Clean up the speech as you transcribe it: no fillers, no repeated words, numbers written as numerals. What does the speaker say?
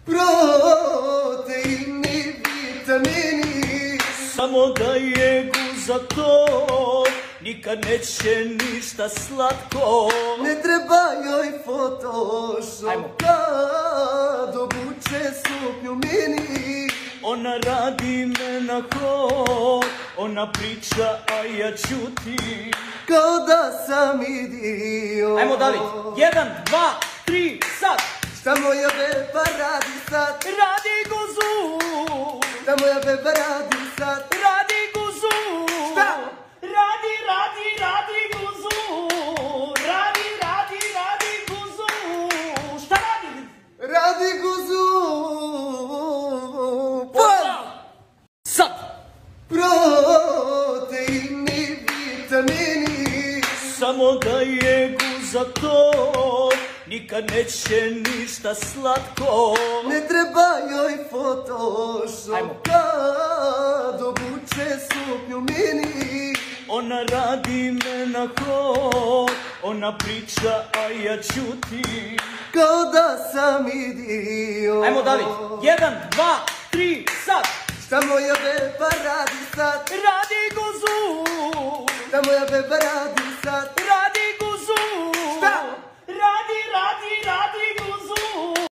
proteini, vitamini. Samo da je guza to, nikad neće ništa slatko. Ne treba joj Photoshop kad obuče suknju mini. Ona radi me na hod, ona priča, a ja ćutim. Kao da sam idiot. Ajmo David, 1, 2, 3, sad! Šta moja beba radi sad? Radi guzu! Šta moja beba radi sad? Radi guzu! Šta? Radi guzu! Radi guzu! Šta radi? Radi guzu. Sad! Proteini, vitamini. Samo da je guza to, nikad neće ništa slatko. Ne treba joj Photoshop kad obuče suknju mini. Ona radi me na hod, ona priča, a ja ćutim. Kao da sam idiot. Ajmo David, 1, 2, 3, sad! Šta moja beba radi sad? Radi guzu! Šta moja beba radi